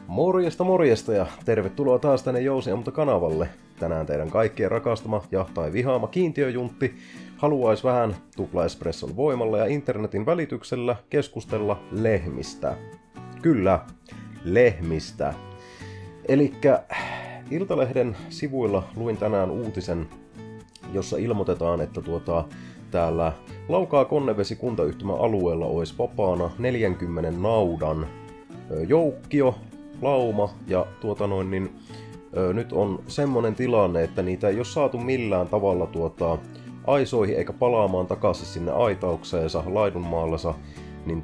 Morjesta morjesta ja tervetuloa taas tänne Jousiammunta-kanavalle. Tänään teidän kaikkien rakastama ja tai vihaama kiintiöjuntti haluaisi vähän tuplaespresson voimalla ja internetin välityksellä keskustella lehmistä. Kyllä, lehmistä. Elikkä Iltalehden sivuilla luin tänään uutisen, jossa ilmoitetaan, että täällä Laukaa-Konnevesi kuntayhtymän alueella olisi vapaana 40 naudan joukkio, lauma, ja nyt on semmonen tilanne, että niitä ei ole saatu millään tavalla aisoihin eikä palaamaan takaisin sinne aitaukseensa, laidunmaallensa, niin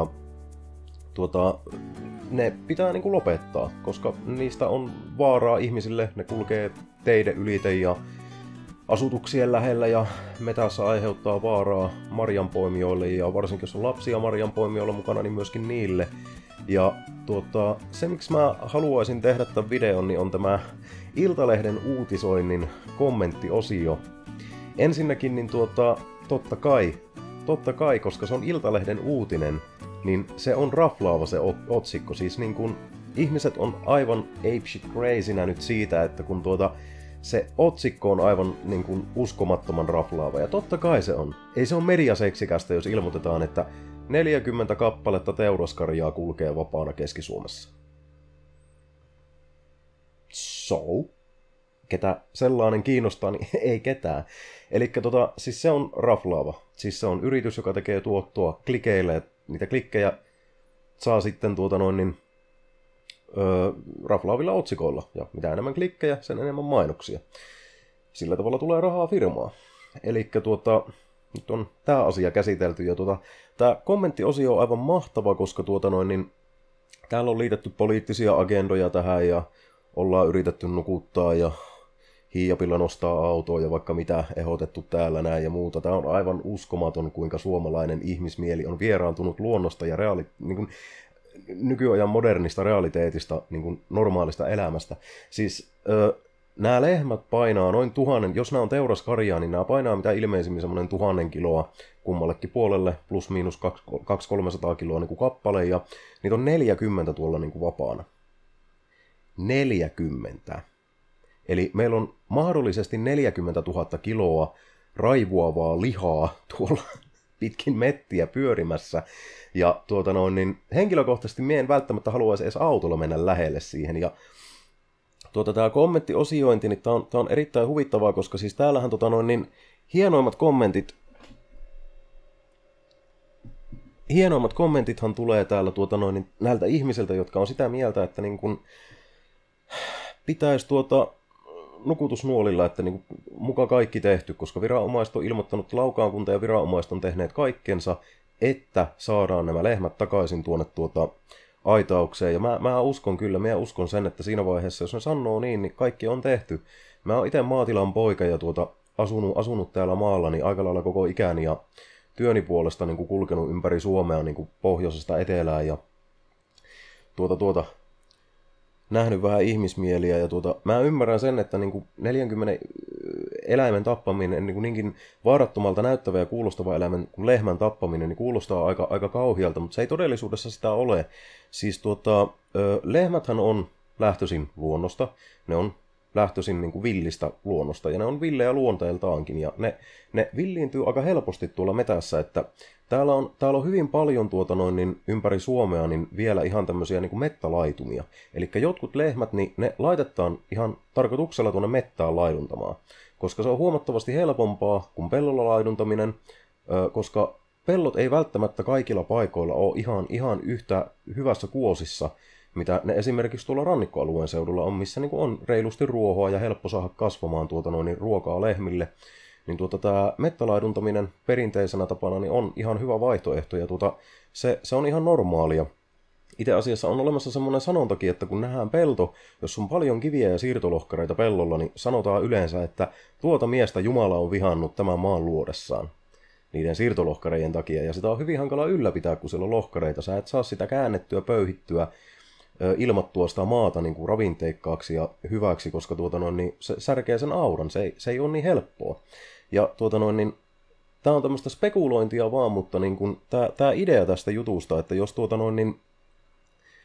ne pitää niinku lopettaa, koska niistä on vaaraa ihmisille, ne kulkee teiden ylite ja asutuksien lähellä ja metässä aiheuttaa vaaraa marjanpoimijoille ja varsinkin jos on lapsia marjanpoimijoilla mukana, niin myöskin niille. Ja se miksi mä haluaisin tehdä tämän videon, niin on tämä Iltalehden uutisoinnin kommenttiosio. Ensinnäkin niin totta kai, koska se on Iltalehden uutinen, niin se on raflaava se otsikko. Siis niin kun ihmiset on aivan apeshit crazynä nyt siitä, että kun se otsikko on aivan niin kuin uskomattoman raflaava. Ja totta kai se on. Ei se ole mediaseksikästä, jos ilmoitetaan, että 40 kappaletta teuraskarjaa kulkee vapaana Keski-Suomessa. So? Ketä sellainen kiinnostaa, niin ei ketään. Elikkä siis se on raflaava. Siis se on yritys, joka tekee tuottoa klikeille. Niitä klikkejä saa sitten raflaavilla otsikoilla. Ja mitä enemmän klikkejä, sen enemmän mainoksia. Sillä tavalla tulee rahaa firmaa. Elikkä nyt on tämä asia käsitelty. Ja tämä kommenttiosio on aivan mahtava, koska täällä on liitetty poliittisia agendoja tähän ja ollaan yritetty nukuttaa ja hiiapilla nostaa autoa ja vaikka mitä ehdotettu täällä näin ja muuta. Tämä on aivan uskomaton, kuinka suomalainen ihmismieli on vieraantunut luonnosta ja nykyajan modernista realiteetista, niin kuin normaalista elämästä. Siis nämä lehmät painaa noin 1000, jos nämä on teuraskarjaa, niin nämä painaa mitä ilmeisimmin semmoinen 1000 kiloa kummallekin puolelle, plus miinus 200-300 kiloa niin kuin kappale, ja niitä on 40 tuolla niin kuin vapaana. 40. Eli meillä on mahdollisesti 40 000 kiloa raivuavaa lihaa tuolla pitkin mettiä pyörimässä. Ja henkilökohtaisesti mie en välttämättä haluaisi edes autolla mennä lähelle siihen. Ja tämä kommenttiosiointi, niin tää on erittäin huvittavaa, koska siis täällähän hienoimmat kommentithan tulee täällä näiltä ihmisiltä, jotka on sitä mieltä, että niin kun pitäisi nukutusnuolilla, että niin muka kaikki tehty, koska viranomaiset on ilmoittanut, Laukaan kunta ja viranomaiset on tehneet kaikkensa, että saadaan nämä lehmät takaisin tuonne aitaukseen. Ja mä uskon kyllä, minä uskon sen, että siinä vaiheessa, jos ne sanoo niin kaikki on tehty. Mä oon itse maatilan poika ja asunut täällä maalla niin aika lailla koko ikäni ja työni puolesta niin kuin kulkenut ympäri Suomea niin kuin pohjoisesta etelään ja nähnyt vähän ihmismieliä ja mä ymmärrän sen, että niin kuin 40 eläimen tappaminen, niin kuin niinkin vaarattomalta näyttävä ja kuulostava eläimen kuin lehmän tappaminen, niin kuulostaa aika kauhealta, mutta se ei todellisuudessa sitä ole. Siis lehmäthän on lähtöisin luonnosta, ne on lähtöisin niin kuin villistä luonnosta, ja ne on villejä luonteeltaankin, ja ne villiintyy aika helposti tuolla metässä, että täällä on hyvin paljon ympäri Suomea niin vielä ihan tämmöisiä niin kuin mettälaitumia. Eli jotkut lehmät, niin ne laitetaan ihan tarkoituksella tuonne mettään laiduntamaan, koska se on huomattavasti helpompaa kuin pellolla laiduntaminen, koska pellot ei välttämättä kaikilla paikoilla ole ihan yhtä hyvässä kuosissa, mitä ne esimerkiksi tuolla rannikkoalueen seudulla on, missä niin kuin on reilusti ruohoa ja helppo saada kasvamaan ruokaa lehmille. Niin tämä mettälaiduntaminen perinteisenä tapana niin on ihan hyvä vaihtoehto ja se on ihan normaalia. Itse asiassa on olemassa semmoinen sanontakin, että kun nähdään pelto, jos on paljon kiviä ja siirtolohkareita pellolla, niin sanotaan yleensä, että tuota miestä Jumala on vihannut tämän maan luodessaan niiden siirtolohkareiden takia. Ja sitä on hyvin hankala ylläpitää, kun siellä on lohkareita. Sä et saa sitä käännettyä, pöyhittyä, ilmattua sitä maata niin kuin ravinteikkaaksi ja hyväksi, koska niin se särkee sen auran. Se ei ole niin helppoa. Ja tämä on tämmöistä spekulointia vaan, mutta niin tämä idea tästä jutusta, että jos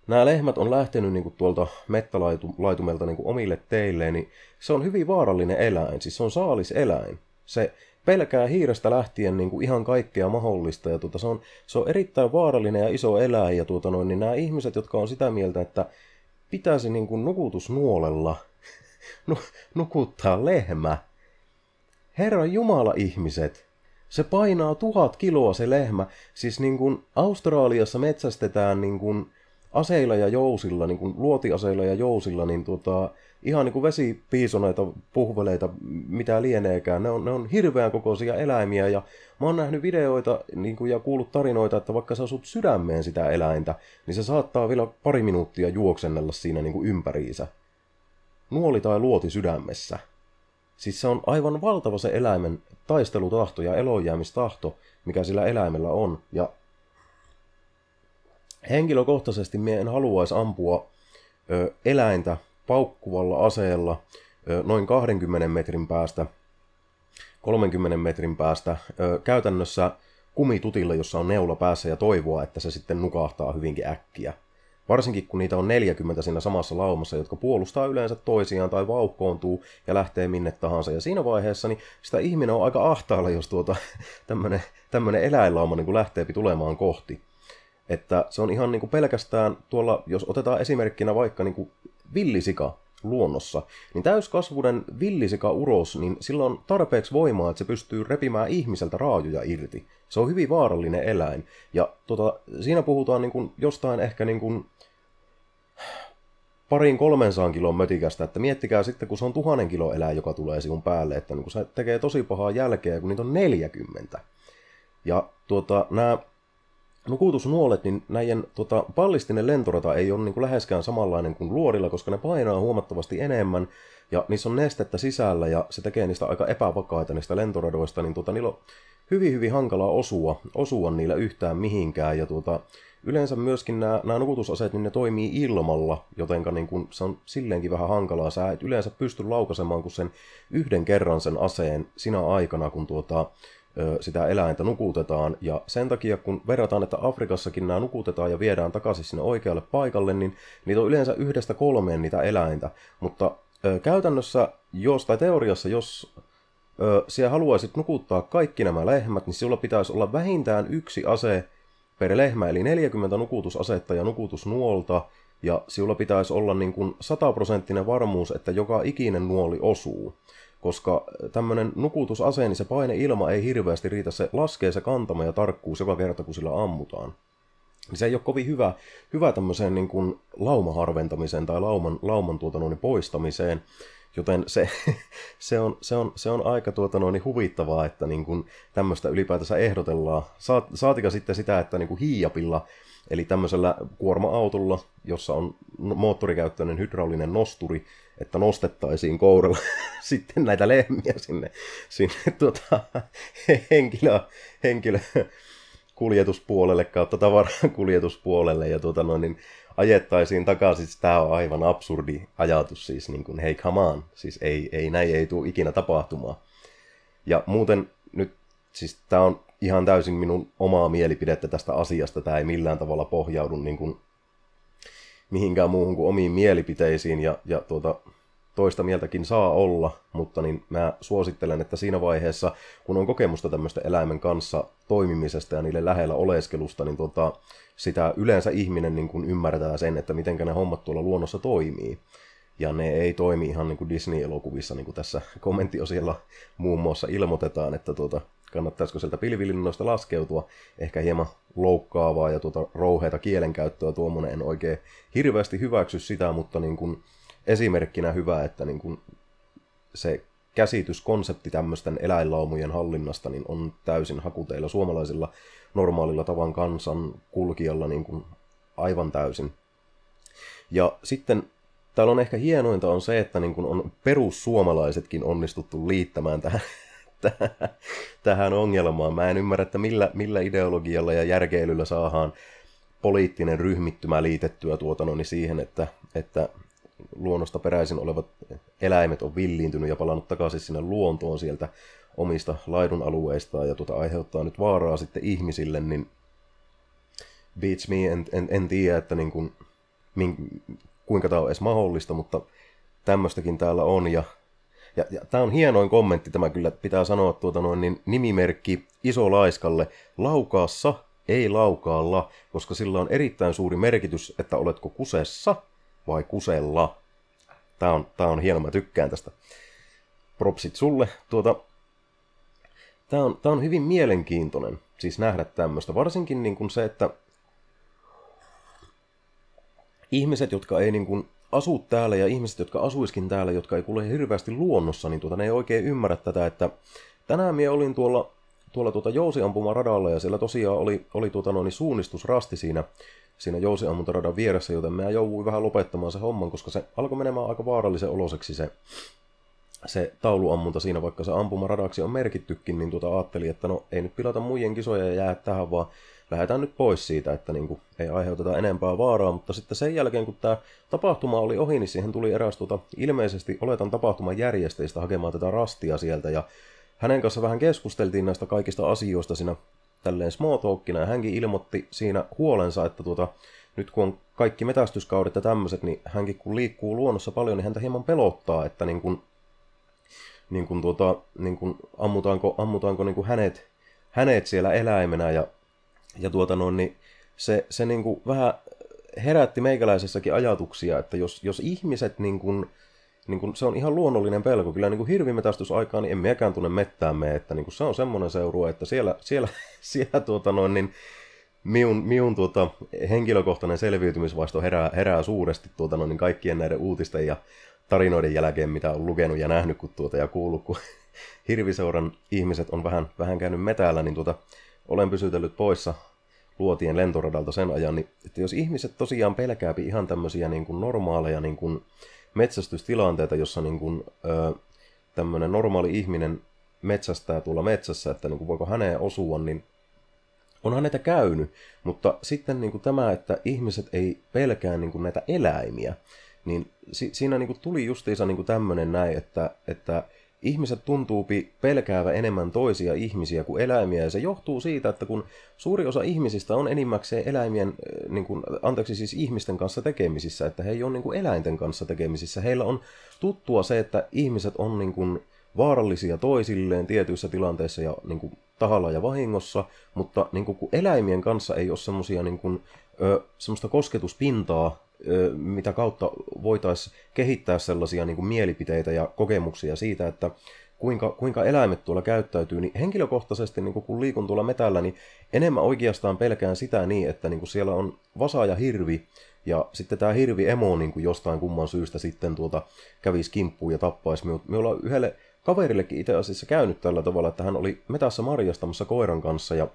nämä lehmät on lähtenyt niin kuin tuolta mettälaitumelta niin kuin omille teilleen, niin se on hyvin vaarallinen eläin. Siis se on saaliseläin. Se pelkää hiirestä lähtien niin kuin ihan kaikkea mahdollista. Ja se on erittäin vaarallinen ja iso eläin. Ja niin nämä ihmiset, jotka on sitä mieltä, että pitäisi niin kuin nukutusnuolella nukuttaa lehmä. Herran Jumala ihmiset, se painaa 1000 kiloa se lehmä. Siis niin kuin Australiassa metsästetään niin kuin aseilla ja jousilla, niin kuin luotiaseilla ja jousilla, niin ihan niin kuin vesipiisoneita, puhveleita, mitä lieneekään. Ne on hirveän kokoisia eläimiä ja mä oon nähnyt videoita niin kuin, ja kuullut tarinoita, että vaikka sä asut sydämeen sitä eläintä, niin se saattaa vielä pari minuuttia juoksennella siinä niin kuin ympäriinsä. Nuoli tai luoti sydämessä. Siis se on aivan valtava se eläimen taistelutahto ja elonjäämistahto, mikä sillä eläimellä on. Ja henkilökohtaisesti minä en haluaisi ampua eläintä paukkuvalla aseella noin 20 metrin päästä, 30 metrin päästä, käytännössä kumitutilla, jossa on neula päässä ja toivoa, että se sitten nukahtaa hyvinkin äkkiä. Varsinkin kun niitä on 40 siinä samassa laumassa, jotka puolustaa yleensä toisiaan tai vauhkoontuu ja lähtee minne tahansa. Ja siinä vaiheessa niin sitä ihminen on aika ahtaalla, jos tämmöinen eläinlauma niin kuin lähtee tulemaan kohti. Että se on ihan niin kuin pelkästään tuolla, jos otetaan esimerkkinä vaikka niin kuin villisika luonnossa, niin täyskasvuinen villisika uros, niin sillä on tarpeeksi voimaa, että se pystyy repimään ihmiseltä raajoja irti. Se on hyvin vaarallinen eläin. Ja siinä puhutaan niin kuin jostain ehkä niin kuin 200-300 kilon mötikästä, että miettikää sitten, kun se on 1000 kilon eläin, joka tulee sinun päälle, että niin kun se tekee tosi pahaa jälkeä, kun niitä on 40. Ja nämä nukutusnuolet, niin näiden pallistinen lentorata ei ole niin kuin läheskään samanlainen kuin luodilla, koska ne painaa huomattavasti enemmän, ja niissä on nestettä sisällä, ja se tekee niistä aika epävakaita niistä lentoradoista, niin niillä on hyvin, hyvin hankalaa osua niillä yhtään mihinkään, ja yleensä myöskin nämä nukutusaseet, niin ne toimii ilmalla, jotenka niin kun se on silleenkin vähän hankalaa. Sä et yleensä pysty laukaisemaan kuin sen yhden kerran sen aseen sinä aikana, kun sitä eläintä nukutetaan. Ja sen takia, kun verrataan, että Afrikassakin nämä nukutetaan ja viedään takaisin sinne oikealle paikalle, niin niitä on yleensä 1-3 niitä eläintä. Mutta käytännössä, teoriassa, jos siellä haluaisit nukuttaa kaikki nämä lehmät, niin sinulla pitäisi olla vähintään yksi ase per lehmä, eli 40 nukutusasetta ja nukutusnuolta, ja sinulla pitäisi olla niin kuin 100% varmuus, että joka ikinen nuoli osuu. Koska tämmöinen nukutusase, niin se paineilma ei hirveästi riitä, se laskee se kantama ja tarkkuus joka kerta, kun sillä ammutaan. Se ei ole kovin hyvä tämmöiseen niin kuin laumaharventamiseen tai lauman poistamiseen, joten se on aika huvittavaa, että niin kuin tämmöistä ylipäätänsä ehdotellaan. Saatika sitten sitä, että niin kuin hiiapilla, eli tämmöisellä kuorma-autolla, jossa on moottorikäyttöinen hydraulinen nosturi, että nostettaisiin kouralla sitten näitä lehmiä sinne henkilökuljetuspuolelle kautta tavarakuljetuspuolelle ja niin ajettaisiin takaisin. Tämä on aivan absurdi ajatus, siis niin kuin, hei come on, siis ei näin ei tule ikinä tapahtumaan. Ja muuten nyt, siis tämä on ihan täysin minun omaa mielipidettä tästä asiasta, tämä ei millään tavalla pohjaudu niin kuin mihinkään muuhun kuin omiin mielipiteisiin, ja toista mieltäkin saa olla, mutta niin mä suosittelen, että siinä vaiheessa, kun on kokemusta tämmöistä eläimen kanssa toimimisesta ja niille lähellä oleskelusta, niin sitä yleensä ihminen niin kuin ymmärtää sen, että miten ne hommat tuolla luonnossa toimii. Ja ne ei toimi ihan niin kuin Disney-elokuvissa, niin kuin tässä kommenttiosiolla muun muassa ilmoitetaan, että kannattaisiko sieltä pilvilinnoista laskeutua. Ehkä hieman loukkaavaa ja rouheita kielenkäyttöä tuommoinen, en oikein hirveästi hyväksy sitä, mutta niin kuin esimerkkinä hyvä, että niin kuin se käsityskonsepti tämmöisten eläinlaumujen hallinnasta niin on täysin hakuteilla suomalaisilla normaalilla tavan kansan kulkijalla niin kuin aivan täysin. Ja sitten täällä on ehkä hienointa on se, että niin kuin on perussuomalaisetkin onnistuttu liittämään tähän ongelmaan. Mä en ymmärrä, että millä ideologialla ja järkeilyllä saadaan poliittinen ryhmittymä liitettyä siihen, että luonnosta peräisin olevat eläimet on villiintynyt ja palannut takaisin sinne luontoon sieltä omista laidunalueistaan ja aiheuttaa nyt vaaraa sitten ihmisille, niin beats me, en tiedä, että niin kuin kuinka tämä on edes mahdollista, mutta tämmöistäkin täällä on. Ja tämä on hienoin kommentti, tämä kyllä pitää sanoa niin nimimerkki Isolaiskalle. Laukaassa, ei laukaalla, koska sillä on erittäin suuri merkitys, että oletko kusessa vai kusella. Tämä on hieno, mä tykkään tästä. Propsit sulle. Tämä on hyvin mielenkiintoinen siis nähdä tämmöistä. Varsinkin niin kuin se, että ihmiset, jotka ei niin kuin asu täällä ja ihmiset, jotka asuiskin täällä, jotka ei kuule hirveästi luonnossa, niin ne ei oikein ymmärrä tätä, että tänään minä olin tuolla jousiampumaradalla ja siellä tosiaan oli suunnistusrasti siinä jousiampumaradan vieressä, joten mä jouduin vähän lopettamaan se homman, koska se alkoi menemään aika vaarallisen oloseksi se tauluammunta siinä, vaikka se ampumaradaksi on merkittykin, niin ajattelin, että no ei nyt pilata muiden kisoja ja jää tähän, vaan lähdetään nyt pois siitä, että niin kuin, ei aiheuteta enempää vaaraa, mutta sitten sen jälkeen, kun tämä tapahtuma oli ohi, niin siihen tuli eräs ilmeisesti oletan tapahtuman järjestäjistä hakemaan tätä rastia sieltä, ja hänen kanssa vähän keskusteltiin näistä kaikista asioista siinä tälleen small talkina, ja hänkin ilmoitti siinä huolensa, että nyt kun on kaikki metästyskaudet ja tämmöiset, niin hänkin kun liikkuu luonnossa paljon, niin häntä hieman pelottaa, että ammutaanko niin kuin hänet siellä eläimenä, ja niin se niin kuin vähän herätti meikäläisessäkin ajatuksia, että jos ihmiset niin kuin se on ihan luonnollinen pelko, kyllä niin kuin hirvimetästysaikaan niin en miekään tunne mettäämme, että niin kuin se on semmoinen seurue, että siellä minun henkilökohtainen selviytymisvaisto herää suuresti kaikkien näiden uutisten ja tarinoiden jälkeen, mitä on lukenut ja nähnyt ja kuullut, kun hirviseuran ihmiset on vähän käynyt metäällä, niin olen pysytellyt poissa Luotien lentoradalta sen ajan, niin että jos ihmiset tosiaan pelkääpi ihan tämmöisiä niin kuin normaaleja niin kuin metsästystilanteita, jossa niin kuin, tämmöinen normaali ihminen metsästää tuolla metsässä, että niin kuin voiko häneen osua, niin onhan näitä käynyt, mutta sitten niin kuin tämä, että ihmiset ei pelkää niin kuin näitä eläimiä, niin siinä niin kuin tuli justiinsa niin kuin tämmöinen näin, että ihmiset tuntuupi pelkäävä enemmän toisia ihmisiä kuin eläimiä, ja se johtuu siitä, että kun suuri osa ihmisistä on enimmäkseen siis ihmisten kanssa tekemisissä, että he ei ole niin kuin eläinten kanssa tekemisissä. Heillä on tuttua se, että ihmiset on niin kuin vaarallisia toisilleen tietyissä tilanteissa ja niin kuin tahalla ja vahingossa, mutta niin kuin, kun eläimien kanssa ei ole semmoisia niin kuin, semmoista kosketuspintaa, mitä kautta voitaisiin kehittää sellaisia niin kuin mielipiteitä ja kokemuksia siitä, että kuinka eläimet tuolla käyttäytyy, niin henkilökohtaisesti niin kun liikun tuolla metällä, niin enemmän oikeastaan pelkään sitä niin, että niin siellä on vasa ja hirvi, ja sitten tämä hirvi-emo niin jostain kumman syystä sitten kävisi kimppuun ja tappaisi. Me ollaan yhdelle kaverillekin itse asiassa käynyt tällä tavalla, että hän oli metässä marjastamassa koiran kanssa, ja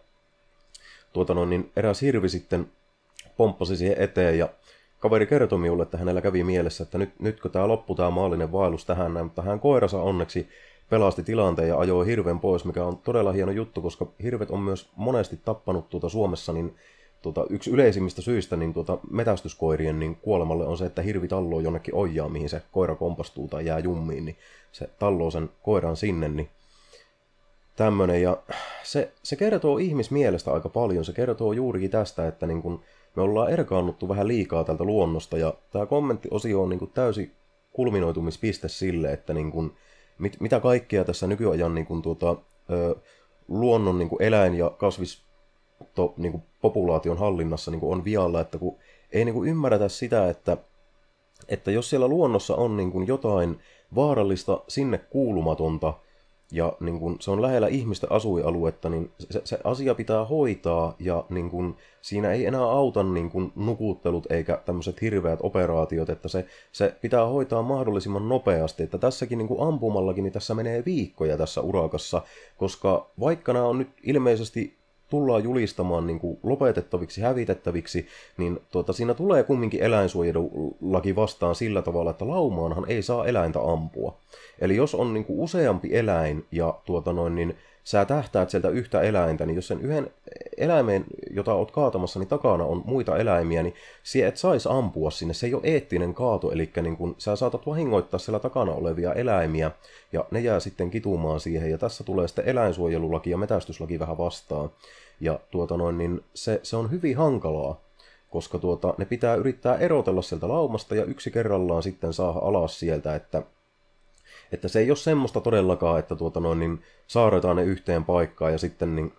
niin eräs hirvi sitten pomppasi siihen eteen, ja kaveri kertoi minulle, että hänellä kävi mielessä, että nytkö tämä loppui tämä maallinen vaellus tähän näin, mutta hän koiransa onneksi pelasti tilanteen ja ajoi hirven pois, mikä on todella hieno juttu, koska hirvet on myös monesti tappanut Suomessa, niin yksi yleisimmistä syistä niin metästyskoirien niin kuolemalle on se, että hirvi talloo jonnekin ojaan, mihin se koira kompastuu tai jää jummiin, niin se talloo sen koiran sinne, niin tämmöinen. Ja se kertoo ihmismielestä aika paljon, se kertoo juurikin tästä, että niin kun me ollaan erkaannuttu vähän liikaa tältä luonnosta, ja tämä kommenttiosio on niin kuin täysi kulminoitumispiste sille, että niin kuin, mitä kaikkea tässä nykyajan niin kuin luonnon niin kuin eläin- ja kasvispopulaation hallinnassa niin kuin on vialla, että kun ei niin kuin ymmärretä sitä, että jos siellä luonnossa on niin kuin jotain vaarallista sinne kuulumatonta, ja niin kun se on lähellä ihmisten asuinaluetta, niin se asia pitää hoitaa, ja niin kun siinä ei enää auta niin kun nukuttelut eikä tämmöiset hirveät operaatiot, että se pitää hoitaa mahdollisimman nopeasti. Että tässäkin niin kun ampumallakin, niin tässä menee viikkoja tässä urakassa, koska vaikka nämä on nyt ilmeisesti tullaan julistamaan niin kuin lopetettaviksi, hävitettäviksi, niin siinä tulee kumminkin eläinsuojelulaki vastaan sillä tavalla, että laumaanhan ei saa eläintä ampua. Eli jos on niin kuin useampi eläin ja niin sä tähtäät sieltä yhtä eläintä, niin jos sen yhden eläimen, jota oot kaatamassa, niin takana on muita eläimiä, niin sä et saisi ampua sinne. Se ei ole eettinen kaato, eli niin kun sä saatat vahingoittaa siellä takana olevia eläimiä, ja ne jää sitten kitumaan siihen, ja tässä tulee sitten eläinsuojelulaki ja metästyslaki vähän vastaan. Ja niin se on hyvin hankalaa, koska ne pitää yrittää erotella sieltä laumasta ja yksi kerrallaan sitten saada alas sieltä, että se ei ole semmoista todellakaan, että niin saarretaan ne yhteen paikkaan ja sitten niin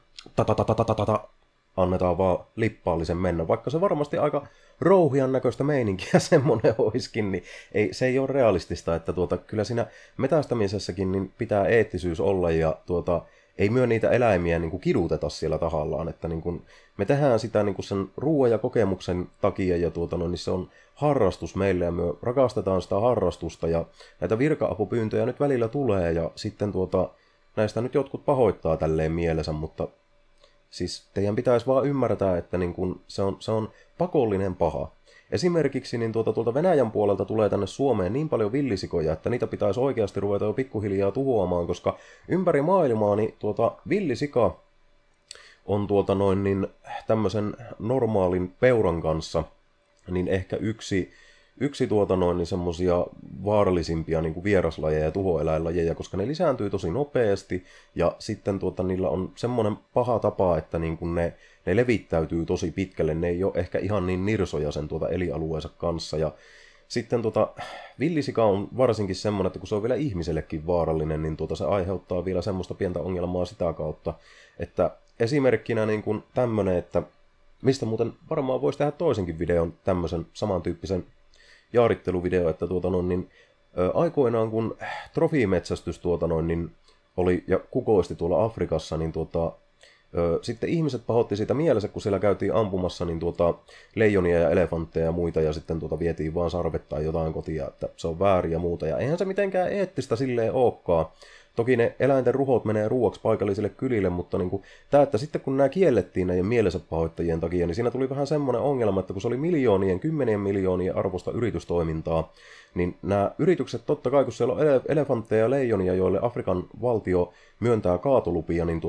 annetaan vaan lippaallisen mennä, vaikka se varmasti aika rouhian näköistä meininkiä semmoinen olisikin, niin se ei ole realistista, että kyllä siinä metästämisessäkin niin pitää eettisyys olla ja ei myö niitä eläimiä niin kuin kiduteta siellä tahallaan, että niin kuin, me tehdään sitä niin kuin sen ruoan ja kokemuksen takia ja niin se on harrastus meille ja me rakastetaan sitä harrastusta ja näitä virka-apupyyntöjä nyt välillä tulee ja sitten näistä nyt jotkut pahoittaa tälleen mielensä, mutta siis teidän pitäisi vaan ymmärtää, että niin kun se on pakollinen paha. Esimerkiksi niin tuolta Venäjän puolelta tulee tänne Suomeen niin paljon villisikoja, että niitä pitäisi oikeasti ruveta jo pikkuhiljaa tuhoamaan, koska ympäri maailmaa niin villisika on tämmöisen normaalin peuran kanssa niin ehkä yksi niin semmosia vaarallisimpia niin kuin vieraslajeja ja tuhoeläinlajeja, koska ne lisääntyy tosi nopeasti ja sitten niillä on semmoinen paha tapa, että niin kuin ne levittäytyy tosi pitkälle, ne ei ole ehkä ihan niin nirsoja sen elialueensa kanssa ja sitten villisika on varsinkin semmoinen, että kun se on vielä ihmisellekin vaarallinen, niin se aiheuttaa vielä semmoista pientä ongelmaa sitä kautta, että esimerkkinä niin kuin tämmönen, että mistä muuten varmaan voisi tehdä toisenkin videon, tämmöisen samantyyppisen jaaritteluvideo, että aikoinaan kun trofiimetsästys niin oli ja kukoisti tuolla Afrikassa, niin sitten ihmiset pahoitti siitä mielessä, kun siellä käytiin ampumassa niin leijonia ja elefantteja ja muita, ja sitten vietiin vaan sarvet tai jotain kotia, että se on väärin ja muuta, ja eihän se mitenkään eettistä silleen olekaan. Toki ne eläinten ruhot menee ruuaksi paikallisille kylille, mutta että sitten kun nämä kiellettiin näiden mielensä pahoittajien takia, niin siinä tuli vähän semmoinen ongelma, että kun se oli kymmenien miljoonien arvosta yritystoimintaa, niin nämä yritykset totta kai, kun siellä on elefantteja ja leijonia, joille Afrikan valtio myöntää kaatolupia, niin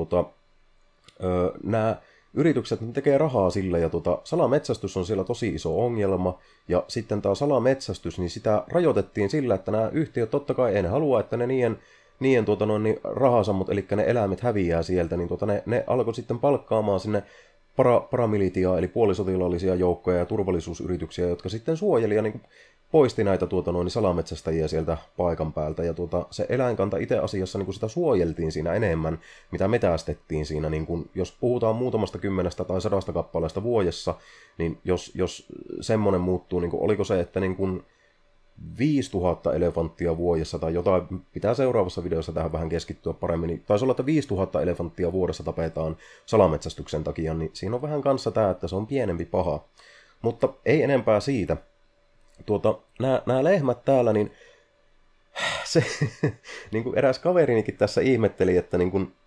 nämä yritykset tekee rahaa sillä, ja salametsästys on siellä tosi iso ongelma, ja sitten tämä salametsästys, niin sitä rajoitettiin sillä, että nämä yhtiöt totta kai en halua, että ne niiden rahasammut, eli ne eläimet häviää sieltä, niin ne alkoi sitten palkkaamaan sinne paramilitiaa, eli puolisotilaallisia joukkoja ja turvallisuusyrityksiä, jotka sitten suojeli ja niin poisti näitä salametsästäjiä sieltä paikan päältä. Ja se eläinkanta itse asiassa niin sitä suojeltiin siinä enemmän, mitä metästettiin siinä. Niin kun, jos puhutaan muutamasta 10 tai 100 kappaleesta vuodessa, niin jos semmoinen muuttuu, niin kun, oliko se, että niin kun 5000 elefanttia vuodessa tai jotain, pitää seuraavassa videossa tähän vähän keskittyä paremmin, niin taisi olla, että 5000 elefanttia vuodessa tapetaan salametsästyksen takia, niin siinä on vähän kanssa tämä, että se on pienempi paha. Mutta ei enempää siitä. Nämä lehmät täällä, niin se, niin kuin eräs kaverinikin tässä ihmetteli, että niin kuin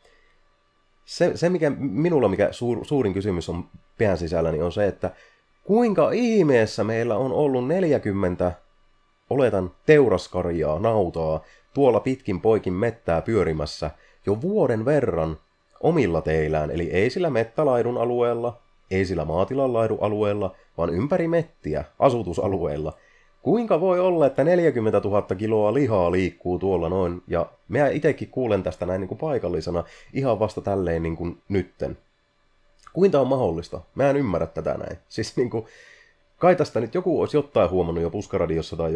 se mikä suurin kysymys on pään sisällä, niin on se, että kuinka ihmeessä meillä on ollut 40 oletan teuraskarjaa, nautaa, tuolla pitkin poikin mettää pyörimässä jo vuoden verran omilla teillään, eli ei sillä mettälaidun alueella, ei sillä maatilan laidun alueella, vaan ympäri mettiä, asutusalueella. Kuinka voi olla, että 40 000 kiloa lihaa liikkuu tuolla noin, ja minä itsekin kuulen tästä näin niin kuin paikallisena ihan vasta tälleen niin kuin nytten. Kuinka on mahdollista? Mä en ymmärrä tätä näin. Siis niin kuin, kai tästä nyt joku olisi jotain huomannut jo Puskaradiossa tai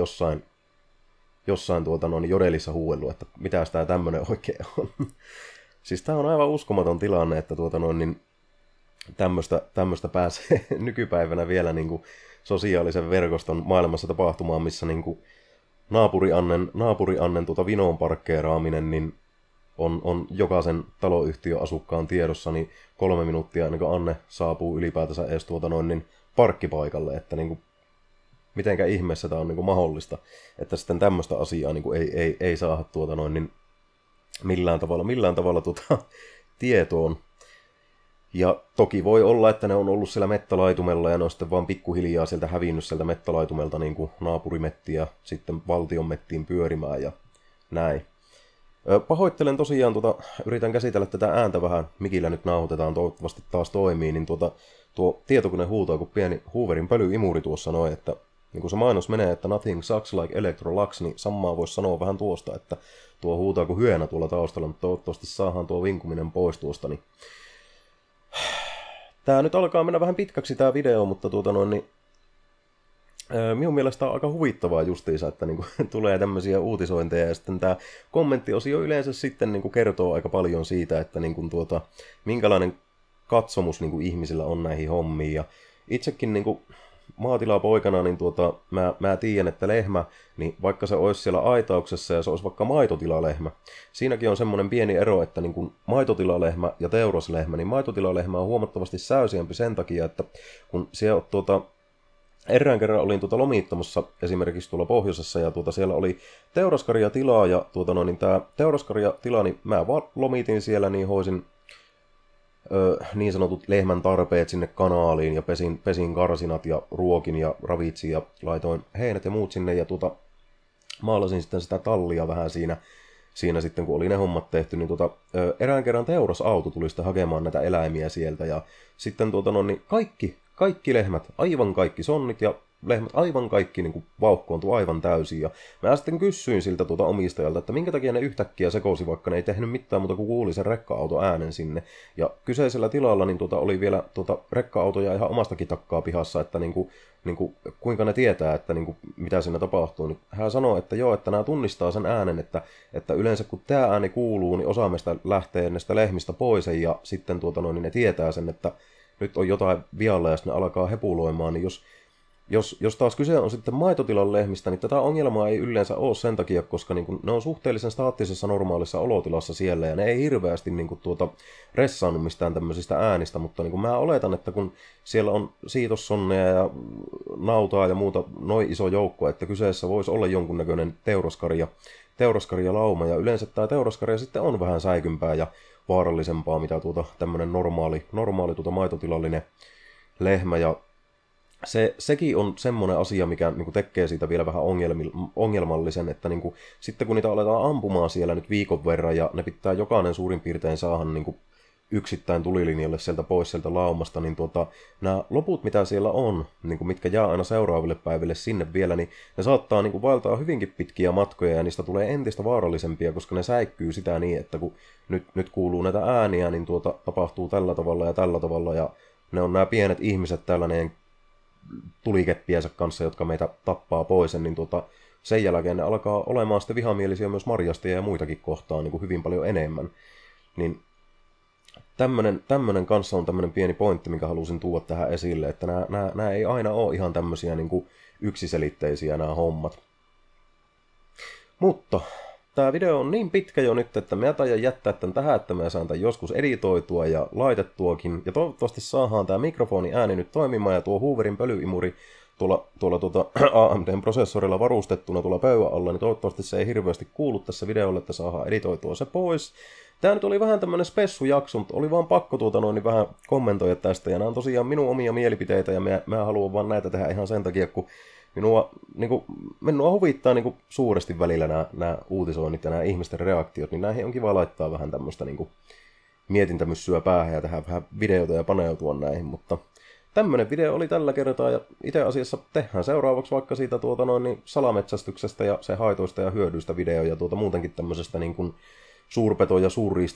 jossain jodelissa huuellut, että mitäs tää tämmönen oikein on. Siis tää on aivan uskomaton tilanne, että niin tämmöstä pääsee nykypäivänä vielä niin kuin sosiaalisen verkoston maailmassa tapahtumaan, missä niin kuin naapuri Annen vinoon parkkeeraaminen niin on jokaisen taloyhtiön asukkaan tiedossa niin 3 minuuttia ennen kuin Anne saapuu ylipäätänsä edes niin parkkipaikalle, että niin kuin, mitenkä ihmeessä tämä on niin kuin mahdollista, että sitten tämmöistä asiaa niin kuin ei saada niin millään tavalla tietoon. Ja toki voi olla, että ne on ollut siellä mettälaitumella ja ne on sitten vaan pikkuhiljaa sieltä hävinnyt sieltä mettälaitumelta niin kuin naapurimettiä sitten valtion mettiin pyörimään ja näin. Pahoittelen tosiaan, yritän käsitellä tätä ääntä vähän, mikillä nyt nauhoitetaan, toivottavasti taas toimii, niin tuo tietokone huutaa kuin pieni Hooverin pölyimuri tuossa noin, että niin kun se mainos menee, että nothing sucks like Electrolux, niin samaa voisi sanoa vähän tuosta, että tuo huutaa kuin hyönä tuolla taustalla, mutta toivottavasti saadaan tuo vinkuminen pois tuosta. Niin. Tää nyt alkaa mennä vähän pitkäksi tää video, mutta niin Minun mielestä on aika huvittavaa justiinsa, että niin kuin, tulee tämmöisiä uutisointeja ja sitten tämä kommenttiosio yleensä sitten niin kuin kertoo aika paljon siitä, että niin kuin, minkälainen katsomus niin kuin ihmisillä on näihin hommiin. Ja itsekin niin kuin, maatilapoikana, niin mä tiedän, että lehmä, niin vaikka se olisi siellä aitauksessa ja se olisi vaikka maitotilalehmä, siinäkin on semmoinen pieni ero, että niin kuin maitotilalehmä ja teuraslehmä, niin maitotilalehmä on huomattavasti säysiämpi sen takia, että kun siellä erään kerran olin lomittamassa esimerkiksi tuolla pohjoisessa ja siellä oli teuraskarjatilaa ja niin tämä teuraskarjatila, niin mä vaan lomitin siellä, niin hoisin niin sanotut lehmän tarpeet sinne kanaaliin ja pesin karsinat ja ruokin ja ravitsin ja laitoin heinät ja muut sinne ja maalasin sitten sitä tallia vähän siinä sitten kun oli ne hommat tehty, niin erään kerran teurasauto tuli sitten hakemaan näitä eläimiä sieltä ja sitten niin kaikki lehmät, aivan kaikki sonnit ja lehmät, aivan kaikki niin kuin vauhkoontui aivan täysin. Ja mä sitten kysyin siltä omistajalta, että minkä takia ne yhtäkkiä sekosi, vaikka ne ei tehnyt mitään muuta kuin kuuli sen rekka-auto äänen sinne. Ja kyseisellä tilalla niin oli vielä rekka-autoja ihan omastakin takkaa pihassa, että kuinka ne tietää, että mitä siinä tapahtuu. Niin hän sanoi, että joo, että nämä tunnistaa sen äänen, että yleensä kun tämä ääni kuuluu, niin osa meistä lähtee näistä lehmistä pois ja sitten niin ne tietää sen, että nyt on jotain vialla ja sitten ne alkaa hepuloimaan, niin jos taas kyse on sitten maitotilan lehmistä, niin tätä ongelmaa ei yleensä ole sen takia, koska niin ne on suhteellisen staattisessa normaalissa olotilassa siellä ja ne ei hirveästi ressaannut mistään tämmöisistä äänistä, mutta mä oletan, että kun siellä on siitossonneja ja nautaa ja muuta noin iso joukko, että kyseessä voisi olla jonkunnäköinen teuraskarjalauma ja yleensä tämä teuraskarja sitten on vähän säikympää ja vaarallisempaa, mitä tämmöinen normaali maitotilallinen lehmä. Ja sekin on semmoinen asia, mikä tekee siitä vielä vähän ongelmallisen, että sitten kun niitä aletaan ampumaan siellä nyt viikon verran ja ne pitää jokainen suurin piirtein saada yksittäin tulilinjalle sieltä pois sieltä laumasta, niin nämä loput, mitä siellä on, mitkä jää aina seuraaville päiville sinne vielä, niin ne saattaa vaeltaa hyvinkin pitkiä matkoja ja niistä tulee entistä vaarallisempia, koska ne säikkyy sitä niin, että kun nyt kuuluu näitä ääniä, niin tapahtuu tällä tavalla ja ne on nämä pienet ihmiset tällainen tulikeppiensä kanssa, jotka meitä tappaa pois, niin sen jälkeen ne alkaa olemaan sitten vihamielisiä myös marjastajia ja muitakin kohtaan hyvin paljon enemmän. Niin tämmönen kanssa on tämmöinen pieni pointti, minkä halusin tuoda tähän esille, että nämä ei aina ole ihan tämmöisiä yksiselitteisiä nämä hommat. Mutta tämä video on niin pitkä jo nyt, että mä taidan jättää tämän tähän, että mä saan tämän joskus editoitua ja laitettuakin. Ja toivottavasti saadaan tämä mikrofoni ääni nyt toimimaan ja tuo Hooverin pölyimuri tuolla AMD-prosessorilla varustettuna tuolla pöydän alla, niin toivottavasti se ei hirveästi kuulu tässä videolle, että saadaan editoitua se pois. Tämä nyt oli vähän tämmönen spessujakso, mutta oli vaan pakko niin vähän kommentoida tästä. Ja nämä on tosiaan minun omia mielipiteitä ja mä haluan vaan näitä tehdä ihan sen takia, kun minua huvittaa suuresti välillä nämä uutisoinnit ja nämä ihmisten reaktiot, niin näihin on kiva laittaa vähän tämmöistä mietintämyssyä päähän ja tehdä vähän videota ja paneutua näihin, mutta tämmöinen video oli tällä kertaa ja itse asiassa tehdään seuraavaksi vaikka siitä salametsästyksestä ja se haitoista ja hyödyistä video ja muutenkin tämmöisestä suurpeto- ja suurriista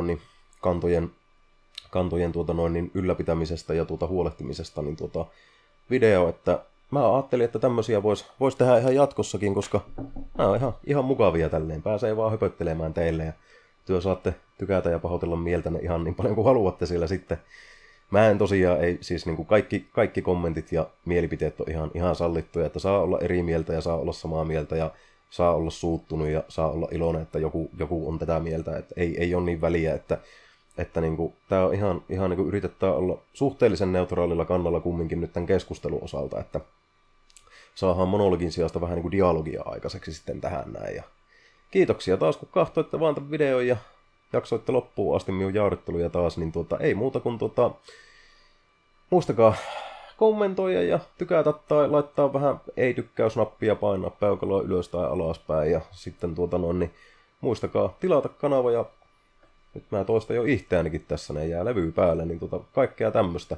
kantojen ylläpitämisestä ja huolehtimisesta video, että mä ajattelin, että tämmöisiä vois tehdä ihan jatkossakin, koska nämä on ihan mukavia tälleen. Pääsee vaan höpöttelemään teille ja työ saatte tykätä ja pahoitella mieltänne ihan niin paljon kuin haluatte siellä sitten. Mä en tosiaan, siis kaikki kommentit ja mielipiteet on ihan sallittuja, että saa olla eri mieltä ja saa olla samaa mieltä ja saa olla suuttunut ja saa olla iloinen, että joku on tätä mieltä, että ei ole niin väliä, että tää on ihan yritetään olla suhteellisen neutraalilla kannalla kumminkin nyt tämän keskustelun osalta, että saadaan monologin sijasta vähän dialogia aikaiseksi sitten tähän näin. Ja kiitoksia taas, kun kahtoitte vaan tämän videon ja jaksoitte loppuun asti minun jauritteluja taas, niin ei muuta kuin muistakaa kommentoida ja tykätä tai laittaa vähän ei-tykkäysnappia, painaa peukaloa ylös tai alaspäin ja sitten niin muistakaa tilata kanava ja nyt mä toistan jo itseäänikin tässä, ne jää levy päälle, niin kaikkea tämmöistä.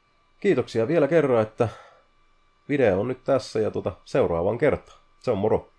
Kiitoksia vielä kerran, että video on nyt tässä ja seuraavaan kertaan. Se on moro!